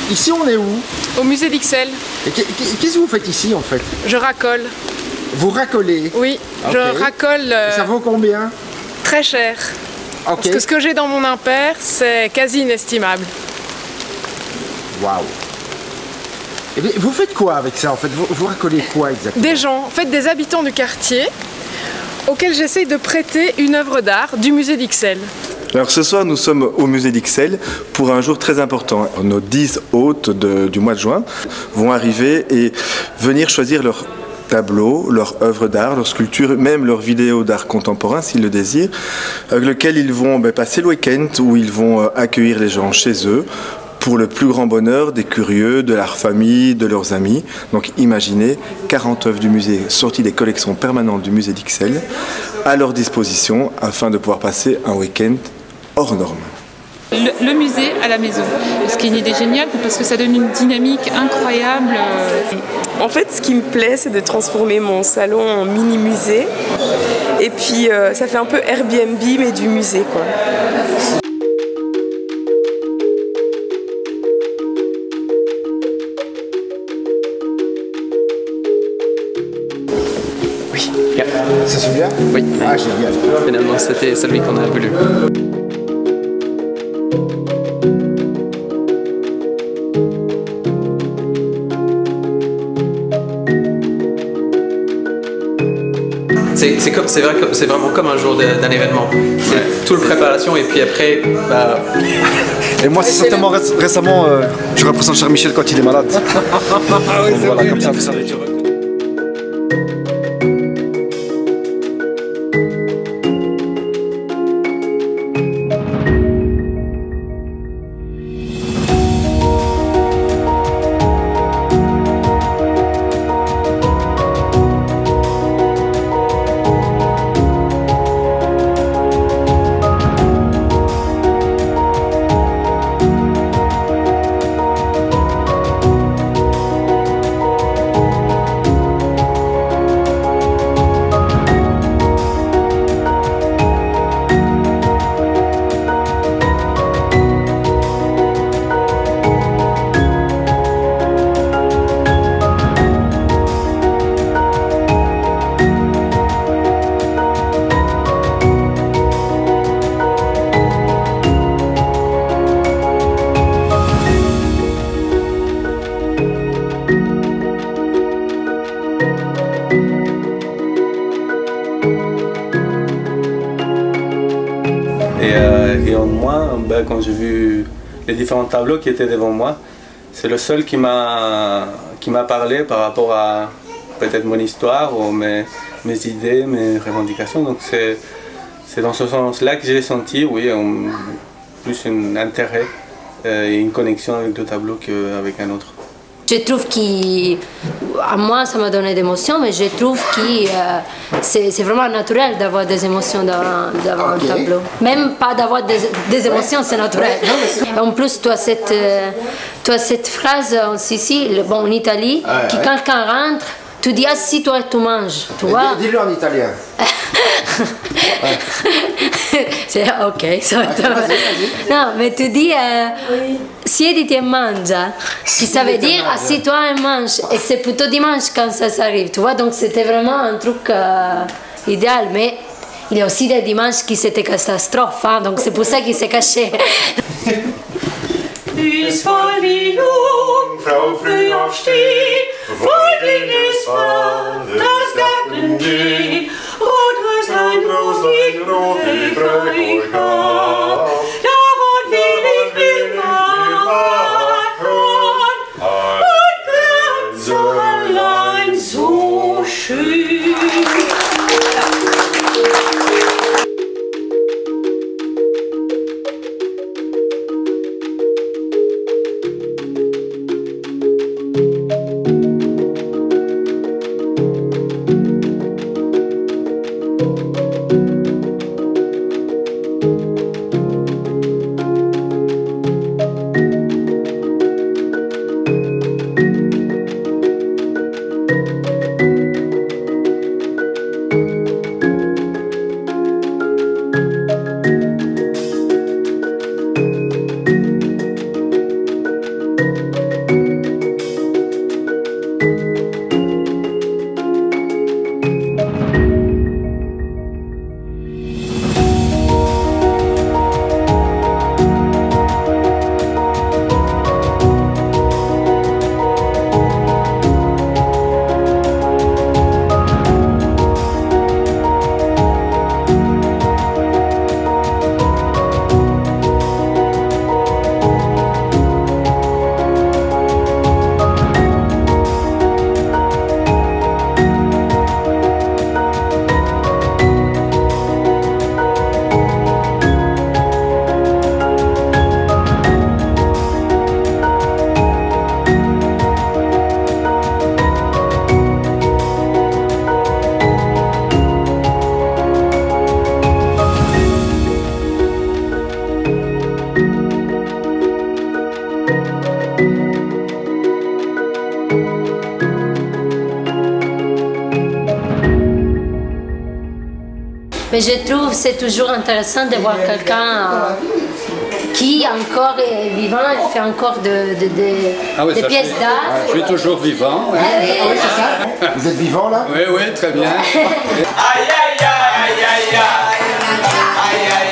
Ici, on est où? Au musée d'Ixelles. Qu'est-ce que vous faites ici, en fait? Je racole. Vous racolez? Oui, okay. Je racole. Ça vaut combien? Très cher. Okay. Parce que ce que j'ai dans mon impair, c'est quasi inestimable. Waouh! Vous faites quoi avec ça, en fait? Vous racolez quoi exactement? Des gens, en fait des habitants du quartier, auxquels j'essaye de prêter une œuvre d'art du musée d'Ixelles. Alors ce soir, nous sommes au musée d'Ixelles pour un jour très important. Nos 10 hôtes du mois de juin vont arriver et venir choisir leur tableaux, leurs œuvres d'art, leurs sculptures, même leurs vidéos d'art contemporain s'ils le désirent, avec lesquels ils vont passer le week-end où ils vont accueillir les gens chez eux pour le plus grand bonheur des curieux, de leur famille, de leurs amis. Donc imaginez 40 œuvres du musée sorties des collections permanentes du musée d'Ixelles à leur disposition afin de pouvoir passer un week-end hors norme. Le musée à la maison, ce qui est une idée géniale parce que ça donne une dynamique incroyable. En fait, ce qui me plaît, c'est de transformer mon salon en mini-musée. Et puis, ça fait un peu Airbnb, mais du musée, quoi. Oui. C'est celui-là? Oui. Ah, génial. Finalement, c'était celui qu'on a voulu. C'est vrai que c'est vraiment comme un jour d'un événement. C'est toute la préparation et puis après, bah... Et moi, c'est certainement récemment, je représente Charles Michel quand il est malade. Ah oui, voilà, comme ça, vous savez. Et en moi, quand j'ai vu les différents tableaux qui étaient devant moi, c'est le seul qui m'a parlé par rapport à peut-être mon histoire ou mes idées, mes revendications. Donc c'est dans ce sens-là que j'ai senti, oui, plus un intérêt et une connexion avec le tableau qu'avec un autre. Je trouve qu'à moi, ça m'a donné des émotions, mais je trouve que c'est vraiment naturel d'avoir des émotions devant un tableau. Même pas d'avoir des émotions, c'est naturel. En plus, tu as cette phrase en Sicile, bon, en Italie, que quand quelqu'un rentre, tu dis assis-toi et tu manges. Tu vois? Dis-le en italien. C'est ok, ça va être... Non, mais tu dis siediti e mangia, qui ça veut dire assis-toi et mange. Et c'est plutôt dimanche quand ça s'arrive, tu vois? Donc c'était vraiment un truc idéal, mais il y a aussi des dimanches qui c'était catastrophe, hein, donc c'est pour ça qu'il s'est caché. Dies voll die Jungfrau früh aufsteht, Freundin des Vaters Garten geht, Rotröslein, rot wie Freude, davon will ich immer kommen, und ganz so allein so schön. Mais je trouve que c'est toujours intéressant de voir quelqu'un qui encore est vivant et fait encore des pièces d'art. Je suis toujours vivant. Ah oui, c'est ça. Vous êtes vivant là? Oui, oui, très bien. Aïe, aïe, aïe, aïe, aïe, aïe, aïe, aïe.